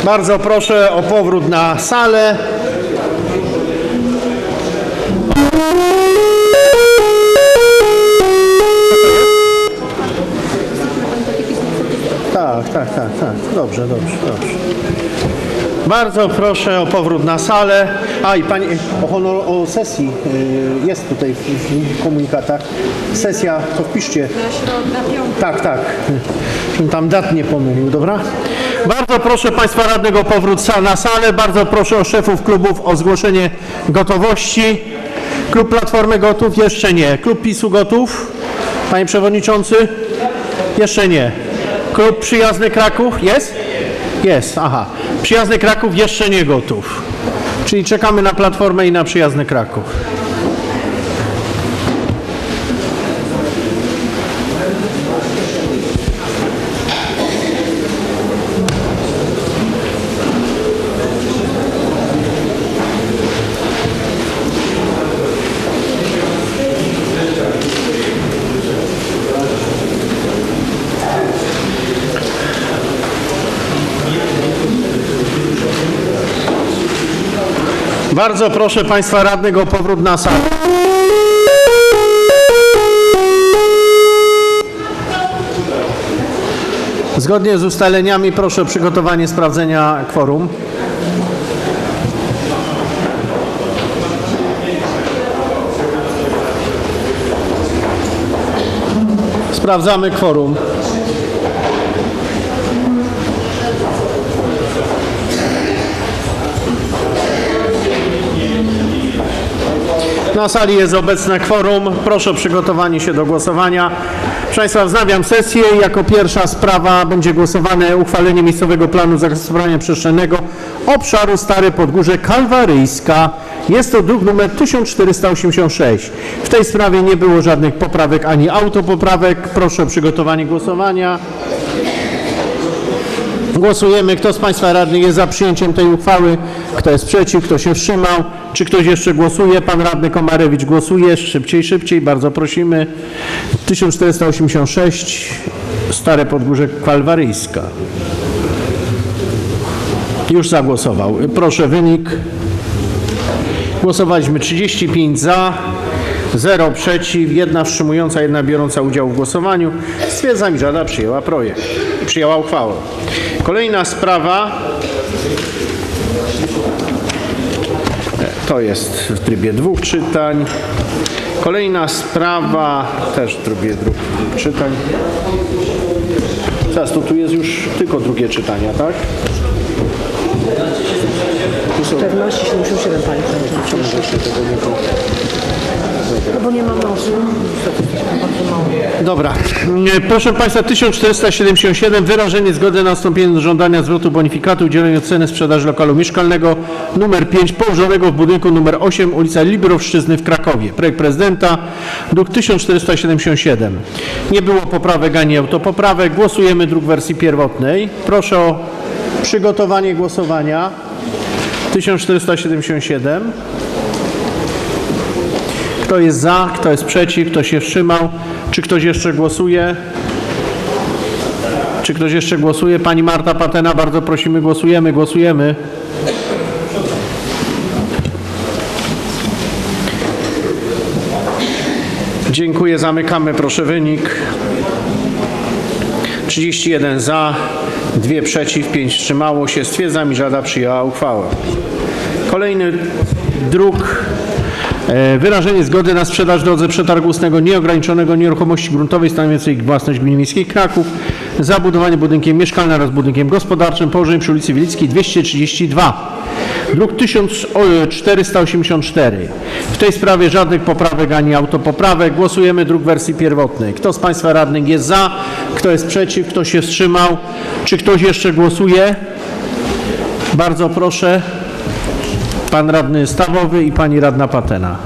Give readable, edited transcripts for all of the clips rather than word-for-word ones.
Bardzo proszę o powrót na salę. Tak. Dobrze. Bardzo proszę o powrót na salę. A i pani o sesji jest tutaj w komunikatach. Sesja, to wpiszcie. Tak. Tam dat nie pomylił, dobra? Bardzo proszę Państwa radnych o powrót na salę. Bardzo proszę o szefów klubów o zgłoszenie gotowości. Klub Platformy gotów? Jeszcze nie. Klub PiS-u gotów? Panie Przewodniczący? Jeszcze nie. Klub Przyjazny Kraków? Jest? Jest, aha. Przyjazny Kraków jeszcze nie gotów. Czyli czekamy na Platformę i na Przyjazny Kraków. Bardzo proszę Państwa radnych o powrót na salę. Zgodnie z ustaleniami proszę o przygotowanie sprawdzenia kworum. Sprawdzamy kworum. Na sali jest obecne kworum. Proszę o przygotowanie się do głosowania. Proszę Państwa, wznawiam sesję. Jako pierwsza sprawa będzie głosowane uchwalenie miejscowego planu zagospodarowania przestrzennego obszaru Stare Podgórze Kalwaryjska. Jest to druk nr 1486. W tej sprawie nie było żadnych poprawek ani autopoprawek. Proszę o przygotowanie głosowania. Głosujemy. Kto z Państwa radnych jest za przyjęciem tej uchwały? Kto jest przeciw? Kto się wstrzymał? Czy ktoś jeszcze głosuje? Pan radny Komarewicz głosuje. Szybciej. Bardzo prosimy. 1486. Stare Podgórze Kalwaryjska. Już zagłosował. Proszę wynik. Głosowaliśmy 35 za, 0 przeciw, 1 wstrzymująca, 1 biorąca udział w głosowaniu. Stwierdzam, że Rada przyjęła uchwałę. Kolejna sprawa to jest w trybie 2 czytań. Kolejna sprawa też w trybie 2 czytań. Teraz tu jest już tylko drugie czytania, tak? 14,77 Panie Przewodniczący. No bo nie mam nocy. Dobra. Proszę Państwa, 1477. Wyrażenie zgody na nastąpienie do żądania zwrotu bonifikatu udzielenia ceny sprzedaży lokalu mieszkalnego nr 5 położonego w budynku nr 8 ulica Librowszczyzny w Krakowie. Projekt prezydenta, druk 1477. Nie było poprawek ani autopoprawek. Głosujemy druk wersji pierwotnej. Proszę o przygotowanie głosowania. 1477. Kto jest za, kto jest przeciw, kto się wstrzymał? Czy ktoś jeszcze głosuje? Pani Marta Patena, bardzo prosimy, głosujemy. Dziękuję, zamykamy, proszę wynik. 31 za, 2 przeciw, 5 wstrzymało się. Stwierdzam, że Rada przyjęła uchwałę. Kolejny druk. Wyrażenie zgody na sprzedaż w drodze przetargu ustnego nieograniczonego nieruchomości gruntowej stanowiącej własność Gminy Miejskiej Kraków, zabudowanie budynkiem mieszkalnym oraz budynkiem gospodarczym położonym przy ulicy Wielickiej 232. Druk 1484. W tej sprawie żadnych poprawek ani autopoprawek. Głosujemy druk wersji pierwotnej. Kto z Państwa radnych jest za? Kto jest przeciw? Kto się wstrzymał? Czy ktoś jeszcze głosuje? Bardzo proszę. Pan radny Stawowy i pani radna Patena.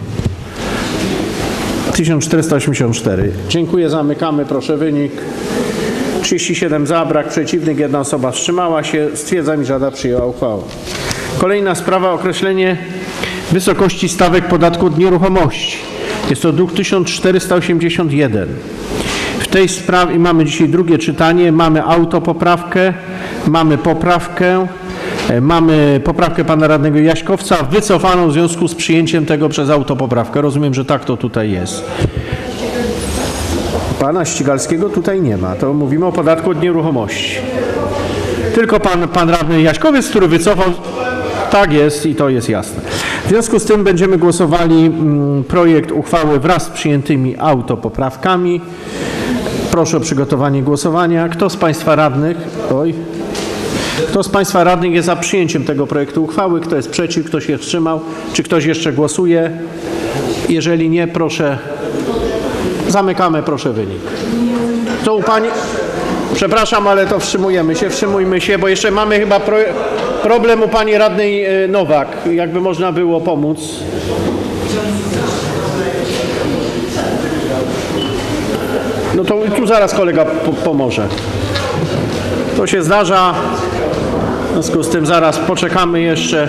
1484. Dziękuję, zamykamy, proszę wynik. 37 za, brak przeciwnych, 1 osoba wstrzymała się. Stwierdzam, że Rada przyjęła uchwałę. Kolejna sprawa, określenie wysokości stawek podatku od nieruchomości. Jest to druk 1481. W tej sprawie mamy dzisiaj drugie czytanie, mamy autopoprawkę. Mamy poprawkę pana radnego Jaśkowca wycofaną w związku z przyjęciem tego przez autopoprawkę. Rozumiem, że tak to tutaj jest. Pana Ścigalskiego tutaj nie ma. To mówimy o podatku od nieruchomości. Tylko pan radny Jaśkowiec, który wycofał. Tak jest i to jest jasne. W związku z tym będziemy głosowali projekt uchwały wraz z przyjętymi autopoprawkami. Proszę o przygotowanie głosowania. Kto z państwa radnych jest za przyjęciem tego projektu uchwały? Kto jest przeciw? Kto się wstrzymał? Czy ktoś jeszcze głosuje? Jeżeli nie, proszę. Zamykamy, proszę wynik. To u pani... Przepraszam, ale to wstrzymujmy się, bo jeszcze mamy chyba problem u pani radnej Nowak. Jakby można było pomóc. No to tu zaraz kolega pomoże. To się zdarza. W związku z tym zaraz poczekamy jeszcze.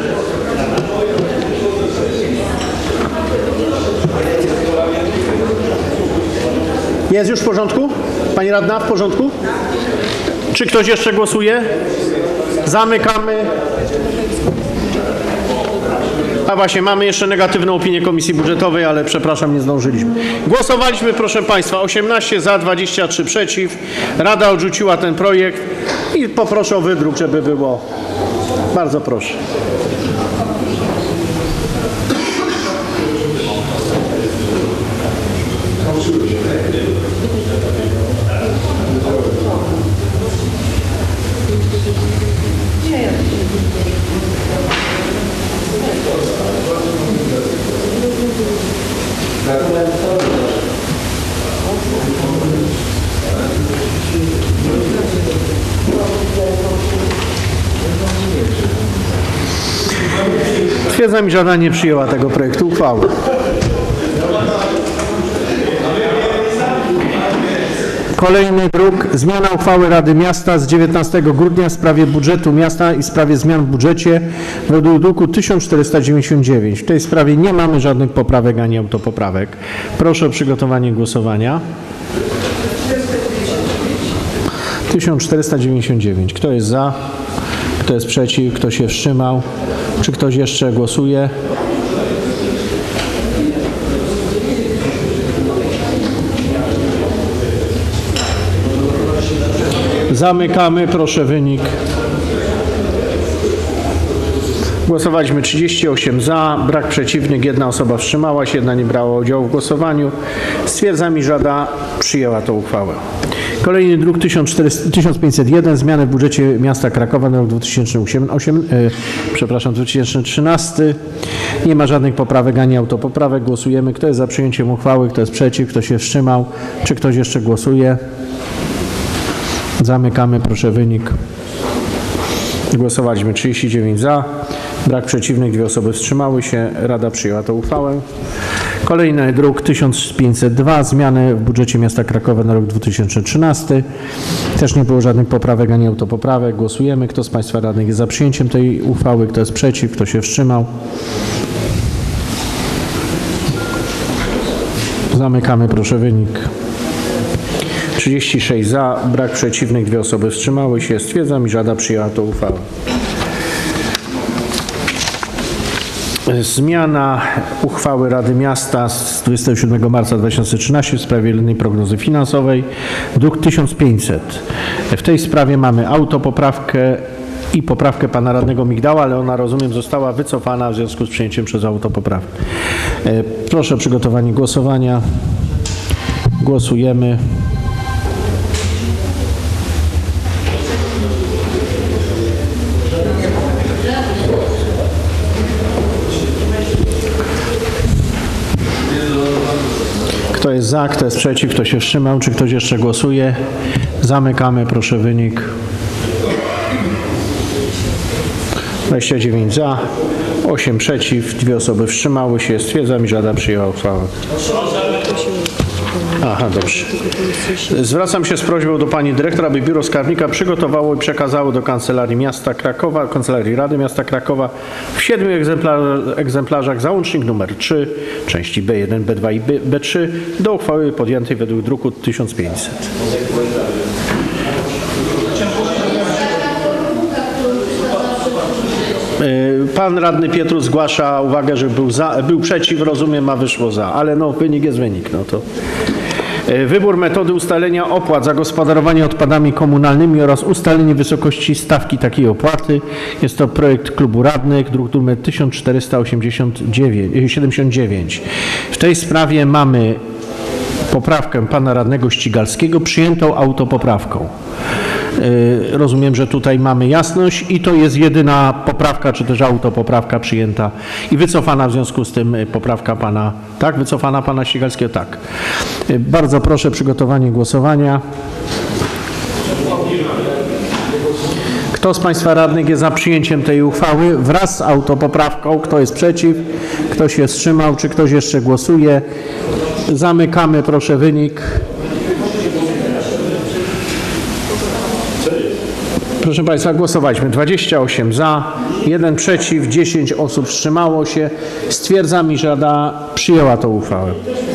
Jest już w porządku? Pani radna, w porządku? Czy ktoś jeszcze głosuje? Zamykamy. A właśnie, mamy jeszcze negatywną opinię Komisji Budżetowej, ale przepraszam, nie zdążyliśmy. Głosowaliśmy, proszę Państwa, 18 za, 23 przeciw. Rada odrzuciła ten projekt i poproszę o wydruk, żeby było. Bardzo proszę. Stwierdzam, że Rada nie przyjęła tego projektu uchwały. Kolejny druk. Zmiana uchwały Rady Miasta z 19 grudnia w sprawie budżetu miasta i w sprawie zmian w budżecie według druku 1499. W tej sprawie nie mamy żadnych poprawek ani autopoprawek. Proszę o przygotowanie głosowania. 1499. Kto jest za? Kto jest przeciw? Kto się wstrzymał? Czy ktoś jeszcze głosuje? Zamykamy. Proszę wynik. Głosowaliśmy 38 za, brak przeciwnych, 1 osoba wstrzymała się, 1 nie brała udziału w głosowaniu. Stwierdzam, iż Rada przyjęła tę uchwałę. Kolejny druk 1501, zmiany w budżecie miasta Krakowa na rok 2013. Nie ma żadnych poprawek ani autopoprawek. Głosujemy. Kto jest za przyjęciem uchwały, kto jest przeciw, kto się wstrzymał, czy ktoś jeszcze głosuje? Zamykamy, proszę wynik. Głosowaliśmy 39 za, brak przeciwnych, 2 osoby wstrzymały się. Rada przyjęła tę uchwałę. Kolejny druk 1502, zmiany w budżecie miasta Krakowa na rok 2013. Też nie było żadnych poprawek ani autopoprawek. Głosujemy. Kto z Państwa radnych jest za przyjęciem tej uchwały, kto jest przeciw, kto się wstrzymał? Zamykamy, proszę wynik. 36 za, brak przeciwnych, 2 osoby wstrzymały się. Stwierdzam, iż Rada przyjęła tę uchwałę. Zmiana uchwały Rady Miasta z 27 marca 2013 w sprawie wieloletniej prognozy finansowej, druk 1500. W tej sprawie mamy autopoprawkę i poprawkę pana radnego Migdała, ale ona, rozumiem, została wycofana w związku z przyjęciem przez autopoprawkę. Proszę o przygotowanie głosowania. Głosujemy. Kto jest za, kto jest przeciw, kto się wstrzymał, czy ktoś jeszcze głosuje? Zamykamy, proszę wynik. 29 za, 8 przeciw, 2 osoby wstrzymały się. Stwierdzam, że Rada przyjęła uchwałę. Aha, dobrze. Zwracam się z prośbą do pani dyrektor, aby biuro skarbnika przygotowało i przekazało do Kancelarii Miasta Krakowa, Kancelarii Rady Miasta Krakowa w 7 egzemplarzach załącznik numer 3, części B1, B2 i B3 do uchwały podjętej według druku 1500. Pan radny Pietrus zgłasza uwagę, że był przeciw, rozumiem, a wyszło za, ale no wynik jest wynik. No to. Wybór metody ustalenia opłat za gospodarowanie odpadami komunalnymi oraz ustalenie wysokości stawki takiej opłaty. Jest to projekt klubu radnych, druk nr 1479. W tej sprawie mamy poprawkę pana radnego Ścigalskiego przyjętą autopoprawką. Rozumiem, że tutaj mamy jasność i to jest jedyna poprawka, czy też autopoprawka przyjęta i wycofana w związku z tym poprawka pana, tak? Wycofana pana Ścigalskiego? Tak. Bardzo proszę o przygotowanie głosowania. Kto z państwa radnych jest za przyjęciem tej uchwały wraz z autopoprawką? Kto jest przeciw? Kto się wstrzymał? Czy ktoś jeszcze głosuje? Zamykamy, proszę, wynik. Proszę państwa, głosowaliśmy 28 za, 1 przeciw, 10 osób wstrzymało się. Stwierdzam, iż Rada przyjęła tę uchwałę.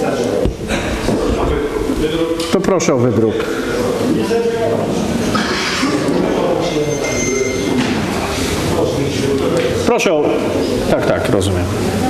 To proszę o wydruk. Proszę o... Tak, rozumiem.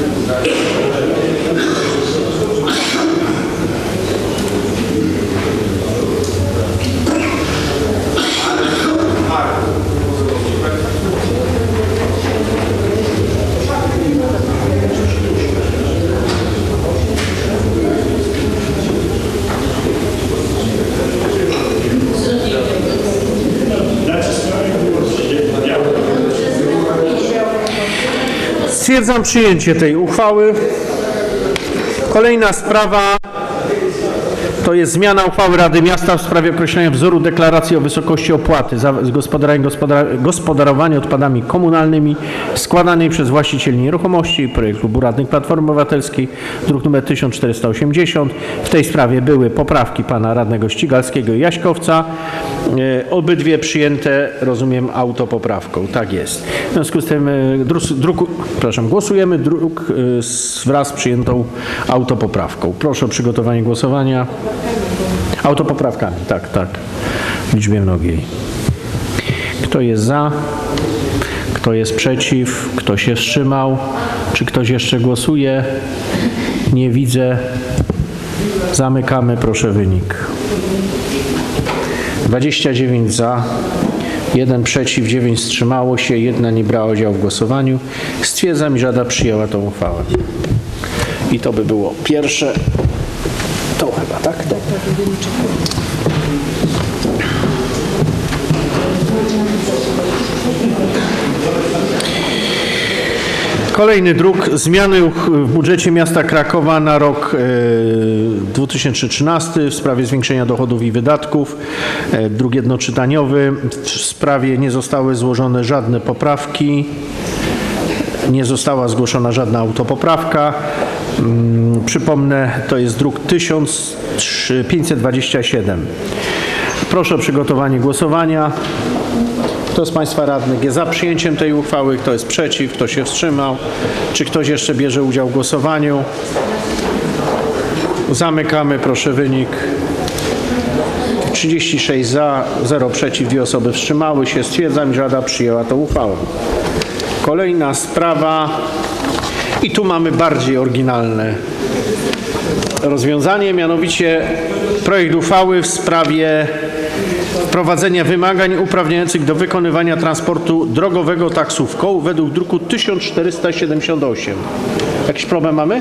Stwierdzam przyjęcie tej uchwały. Kolejna sprawa to jest zmiana uchwały Rady Miasta w sprawie określenia wzoru deklaracji o wysokości opłaty za gospodarowanie odpadami komunalnymi składanej przez właścicieli nieruchomości. Projekt klubu radnych Platformy Obywatelskiej, druk nr 1480. W tej sprawie były poprawki pana radnego Ścigalskiego i Jaśkowca. Obydwie przyjęte, rozumiem, autopoprawką. Tak jest. W związku z tym głosujemy druk wraz z przyjętą autopoprawką. Proszę o przygotowanie głosowania. Autopoprawkami, tak, w liczbie mnogiej. Kto jest za? Kto jest przeciw? Kto się wstrzymał? Czy ktoś jeszcze głosuje? Nie widzę. Zamykamy, proszę, wynik. 29 za, 1 przeciw, 9 wstrzymało się, 1 nie brała udziału w głosowaniu. Stwierdzam, iż Rada przyjęła tą uchwałę. I to by było pierwsze. To chyba, tak? Kolejny druk, zmiany w budżecie miasta Krakowa na rok 2013 w sprawie zwiększenia dochodów i wydatków. Druk jednoczytaniowy. W sprawie nie zostały złożone żadne poprawki. Nie została zgłoszona żadna autopoprawka. Przypomnę, to jest druk 1527. Proszę o przygotowanie głosowania. Kto z państwa radnych jest za przyjęciem tej uchwały? Kto jest przeciw? Kto się wstrzymał? Czy ktoś jeszcze bierze udział w głosowaniu? Zamykamy, proszę, wynik. 36 za, 0 przeciw, 2 osoby wstrzymały się. Stwierdzam, że Rada przyjęła tę uchwałę. Kolejna sprawa. I tu mamy bardziej oryginalne rozwiązanie, mianowicie projekt uchwały w sprawie wprowadzenia wymagań uprawniających do wykonywania transportu drogowego taksówką według druku 1478. Jakiś problem mamy?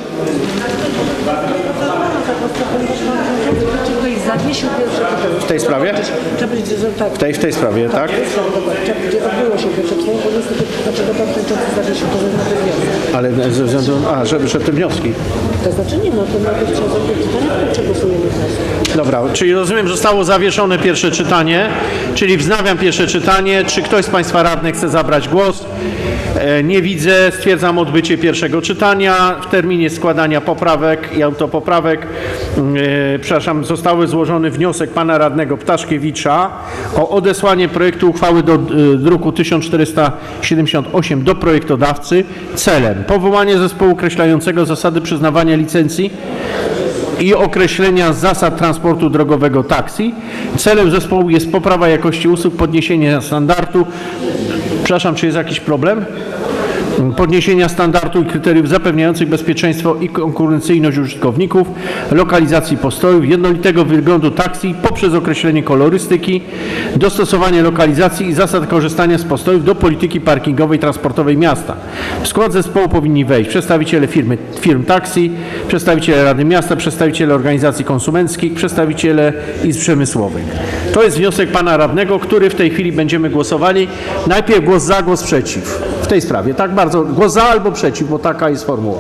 W tej sprawie? W tej sprawie, tak? Odbyło się pierwsze czytanie, bo niestety dlaczego pan przewodniczący zawiesił to wniosek? Ale ze względu na... że te wnioski. To znaczy nie, no to najpierw trzeba zrobić czytanie, potem przegłosujemy wniosek. Dobra, czyli rozumiem, że zostało zawieszone pierwsze czytanie, czyli wznawiam pierwsze czytanie. Czy ktoś z państwa radnych chce zabrać głos? Nie widzę. Stwierdzam odbycie pierwszego czytania. W terminie składania poprawek i autopoprawek, zostały złożony wniosek pana radnego Ptaszkiewicza o odesłanie projektu uchwały do druku 1478 do projektodawcy celem powołania zespołu określającego zasady przyznawania licencji i określenia zasad transportu drogowego taksi. Celem zespołu jest poprawa jakości usług, podniesienie standardu. Przepraszam, czy jest jakiś problem? podniesienia standardu i kryteriów zapewniających bezpieczeństwo i konkurencyjność użytkowników, lokalizacji postojów, jednolitego wyglądu taksji poprzez określenie kolorystyki, dostosowanie lokalizacji i zasad korzystania z postojów do polityki parkingowej transportowej miasta. W skład zespołu powinni wejść przedstawiciele firm taksi, przedstawiciele Rady Miasta, przedstawiciele organizacji konsumenckich, przedstawiciele izb przemysłowych. To jest wniosek pana radnego, który w tej chwili będziemy głosowali. Najpierw głos za, głos przeciw w tej sprawie. Tak bardzo, głos za albo przeciw, bo taka jest formuła.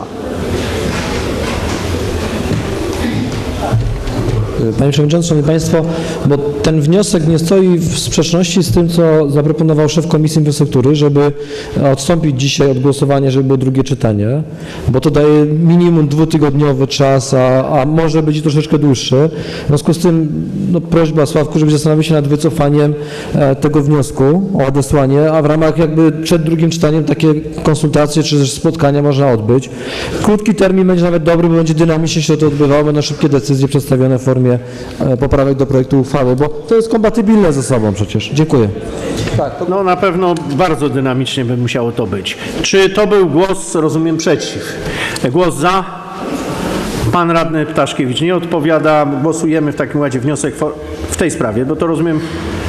Panie Przewodniczący, Szanowni Państwo, bo ten wniosek nie stoi w sprzeczności z tym, co zaproponował szef Komisji Infrastruktury, żeby odstąpić dzisiaj od głosowania, żeby było drugie czytanie, bo to daje minimum 2-tygodniowy czas, a może być i troszeczkę dłuższy. W związku z tym prośba, Sławku, żebyś zastanowił się nad wycofaniem tego wniosku o odesłanie, a w ramach jakby przed drugim czytaniem takie konsultacje czy też spotkania można odbyć. Krótki termin będzie nawet dobry, bo będzie dynamicznie się to odbywało, będą szybkie decyzje przedstawione w formie poprawek do projektu uchwały, bo to jest kompatybilne ze sobą przecież. Dziękuję. No na pewno bardzo dynamicznie by musiało to być. Czy to był głos, rozumiem, przeciw? Głos za? Pan radny Ptaszkiewicz nie odpowiada. Głosujemy w takim razie wniosek w tej sprawie, bo to rozumiem.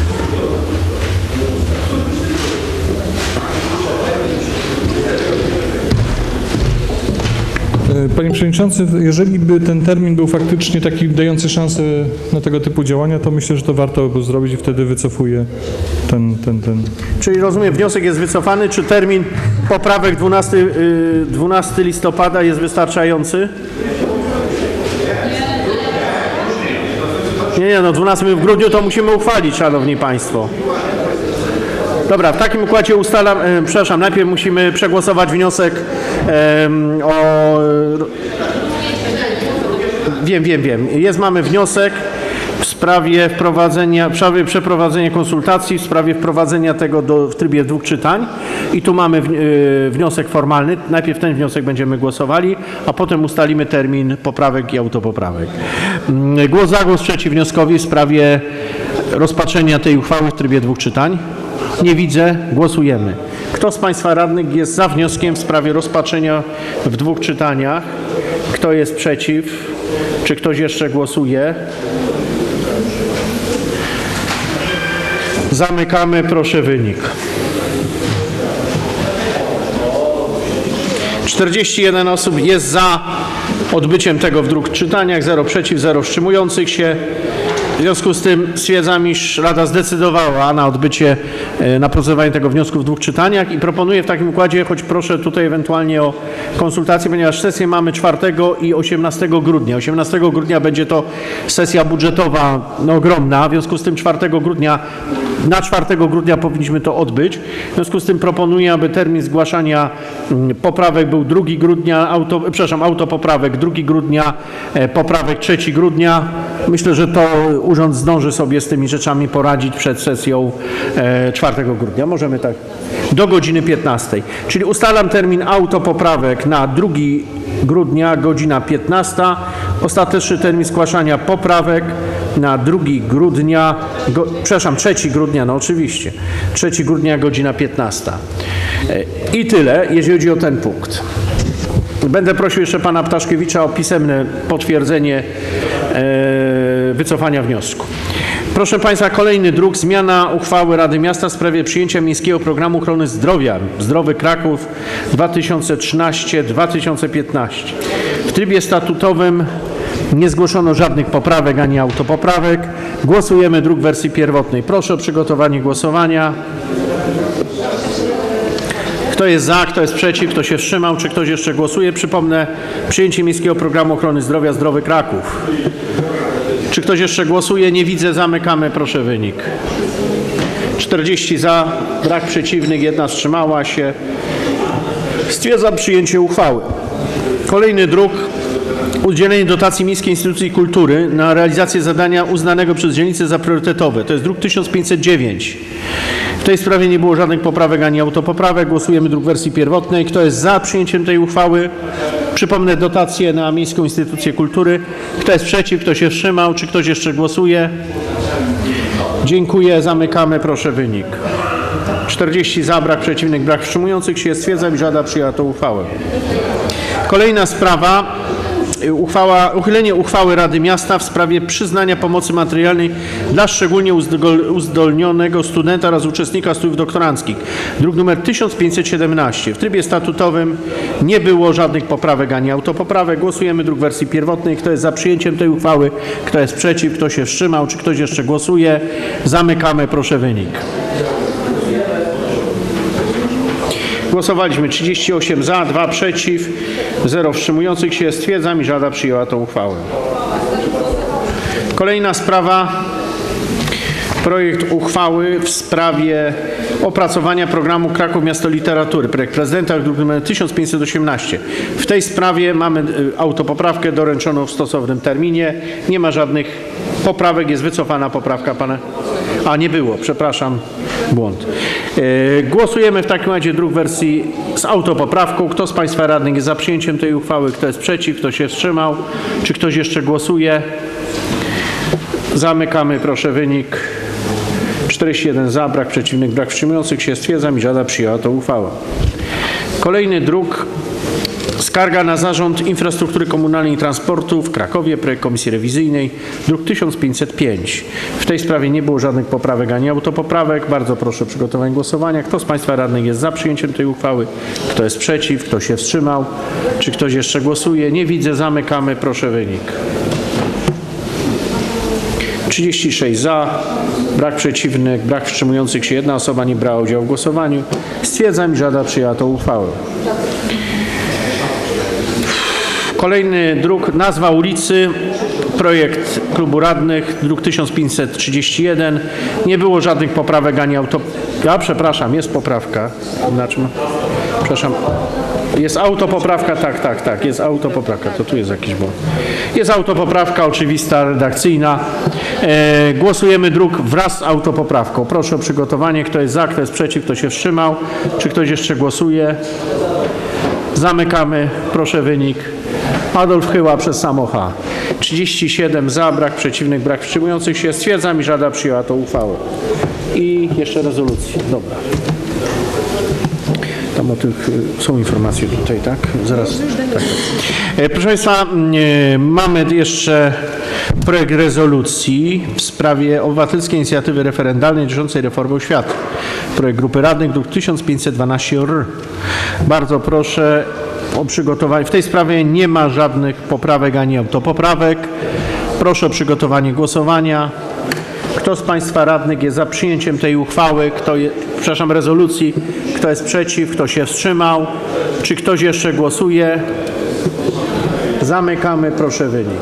Panie Przewodniczący, jeżeli by ten termin był faktycznie taki dający szansę na tego typu działania, to myślę, że to warto by zrobić i wtedy wycofuję ten. Czyli rozumiem, wniosek jest wycofany. Czy termin poprawek 12 listopada jest wystarczający? Nie, no 12 w grudniu to musimy uchwalić, szanowni państwo. Dobra, w takim układzie ustalam, przepraszam, najpierw musimy przegłosować wniosek Wiem. Mamy wniosek w sprawie przeprowadzenia konsultacji, w sprawie wprowadzenia tego w trybie 2 czytań i tu mamy wniosek formalny. Najpierw ten wniosek będziemy głosowali, a potem ustalimy termin poprawek i autopoprawek. Głos za, głos przeciw wnioskowi w sprawie rozpatrzenia tej uchwały w trybie 2 czytań. Nie widzę. Głosujemy. Kto z Państwa radnych jest za wnioskiem w sprawie rozpatrzenia w 2 czytaniach? Kto jest przeciw? Czy ktoś jeszcze głosuje? Zamykamy. Proszę wynik. 41 osób jest za odbyciem tego w 2 czytaniach, 0 przeciw, 0 wstrzymujących się. W związku z tym stwierdzam, iż Rada zdecydowała na procedowanie tego wniosku w 2 czytaniach i proponuję w takim układzie, choć proszę tutaj ewentualnie o konsultację, ponieważ sesję mamy 4 i 18 grudnia. 18 grudnia będzie to sesja budżetowa ogromna, w związku z tym 4 grudnia powinniśmy to odbyć. W związku z tym proponuję, aby termin zgłaszania poprawek był 2 grudnia, autopoprawek 2 grudnia, poprawek 3 grudnia. Myślę, że to urząd zdąży sobie z tymi rzeczami poradzić przed sesją 4 grudnia. Możemy tak do godziny 15. Czyli ustalam termin autopoprawek na 2 grudnia, godzina 15. Ostateczny termin zgłaszania poprawek na 2 grudnia, 3 grudnia, no oczywiście, 3 grudnia, godzina 15. I tyle, jeżeli chodzi o ten punkt. Będę prosił jeszcze pana Ptaszkiewicza o pisemne potwierdzenie wycofania wniosku. Proszę Państwa, kolejny druk, zmiana uchwały Rady Miasta w sprawie przyjęcia Miejskiego Programu Ochrony Zdrowia Zdrowy Kraków 2013-2015. W trybie statutowym nie zgłoszono żadnych poprawek ani autopoprawek. Głosujemy druk w wersji pierwotnej. Proszę o przygotowanie głosowania. Kto jest za, kto jest przeciw, kto się wstrzymał, czy ktoś jeszcze głosuje? Przypomnę, przyjęcie Miejskiego Programu Ochrony Zdrowia Zdrowy Kraków. Czy ktoś jeszcze głosuje? Nie widzę. Zamykamy. Proszę wynik. 40 za, brak przeciwnych, 1 wstrzymała się. Stwierdzam przyjęcie uchwały. Kolejny druk. Udzielenie dotacji Miejskiej Instytucji Kultury na realizację zadania uznanego przez dzielnicę za priorytetowe. To jest druk 1509. W tej sprawie nie było żadnych poprawek ani autopoprawek. Głosujemy druk wersji pierwotnej. Kto jest za przyjęciem tej uchwały? Przypomnę dotację na Miejską Instytucję Kultury. Kto jest przeciw? Kto się wstrzymał? Czy ktoś jeszcze głosuje? Dziękuję. Zamykamy. Proszę wynik. 40 za, brak przeciwnych, brak wstrzymujących się. Stwierdzam, iż Rada przyjęła tę uchwałę. Kolejna sprawa. Uchylenie uchwały Rady Miasta w sprawie przyznania pomocy materialnej dla szczególnie uzdolnionego studenta oraz uczestnika studiów doktoranckich. Druk nr 1517. W trybie statutowym nie było żadnych poprawek ani autopoprawek. Głosujemy druk wersji pierwotnej. Kto jest za przyjęciem tej uchwały? Kto jest przeciw? Kto się wstrzymał? Czy ktoś jeszcze głosuje? Zamykamy. Proszę wynik. Głosowaliśmy 38 za, 2 przeciw, 0 wstrzymujących się. Stwierdzam, iż Rada przyjęła tę uchwałę. Kolejna sprawa. Projekt uchwały w sprawie opracowania programu Kraków Miasto Literatury. Projekt prezydenta, druk nr 1518. W tej sprawie mamy autopoprawkę doręczoną w stosownym terminie. Nie ma żadnych poprawek. Jest wycofana poprawka pana... A, nie było, przepraszam, błąd. Głosujemy w takim razie druk wersji z autopoprawką. Kto z Państwa radnych jest za przyjęciem tej uchwały? Kto jest przeciw? Kto się wstrzymał? Czy ktoś jeszcze głosuje? Zamykamy, proszę, wynik. 41 za, brak przeciwnych, brak wstrzymujących się. Stwierdzam, iż Rada przyjęła tę uchwałę. Kolejny druk. Skarga na Zarząd Infrastruktury Komunalnej i Transportu w Krakowie, projekt Komisji Rewizyjnej, druk 1505. W tej sprawie nie było żadnych poprawek ani autopoprawek. Bardzo proszę o przygotowanie głosowania. Kto z Państwa radnych jest za przyjęciem tej uchwały? Kto jest przeciw? Kto się wstrzymał? Czy ktoś jeszcze głosuje? Nie widzę. Zamykamy. Proszę wynik. 36 za, brak przeciwnych, brak wstrzymujących się. 1 osoba nie brała udziału w głosowaniu. Stwierdzam, że Rada przyjęła tę uchwałę. Kolejny druk, nazwa ulicy, projekt klubu radnych, druk 1531. Nie było żadnych poprawek ani przepraszam, jest poprawka. Znaczy, przepraszam, jest autopoprawka, tak, jest autopoprawka, to tu jest jakiś błąd. Jest autopoprawka oczywista, redakcyjna. Głosujemy druk wraz z autopoprawką. Proszę o przygotowanie. Kto jest za, kto jest przeciw, kto się wstrzymał. Czy ktoś jeszcze głosuje? Zamykamy. Proszę wynik. Adolf Chyła przez samocha. 37 za, brak przeciwnych, brak wstrzymujących się. Stwierdzam, iż Rada przyjęła tę uchwałę. I jeszcze rezolucję. Dobra. Tam o tych są informacje tutaj, tak? Zaraz. Tak. Proszę Państwa, mamy jeszcze projekt rezolucji w sprawie obywatelskiej inicjatywy referendalnej dotyczącej reformy oświaty. Projekt grupy radnych, druk 1512-R. Bardzo proszę o przygotowanie. W tej sprawie nie ma żadnych poprawek ani autopoprawek. Proszę o przygotowanie głosowania. Kto z Państwa radnych jest za przyjęciem tej uchwały? Rezolucji? Kto jest przeciw? Kto się wstrzymał? Czy ktoś jeszcze głosuje? Zamykamy. Proszę wynik.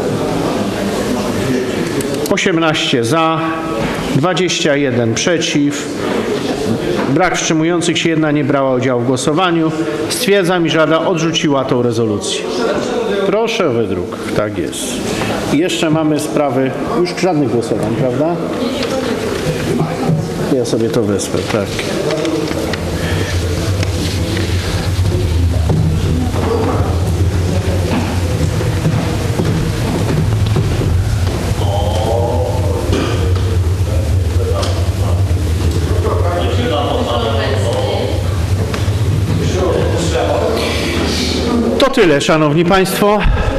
18 za, 21 przeciw. Brak wstrzymujących się, 1 nie brała udziału w głosowaniu. Stwierdzam, iż Rada odrzuciła tę rezolucję. Proszę o wydruk. Tak jest. I jeszcze mamy sprawy, już żadnych głosowań, prawda? Ja sobie to wysłę, tak. To tyle, Szanowni Państwo.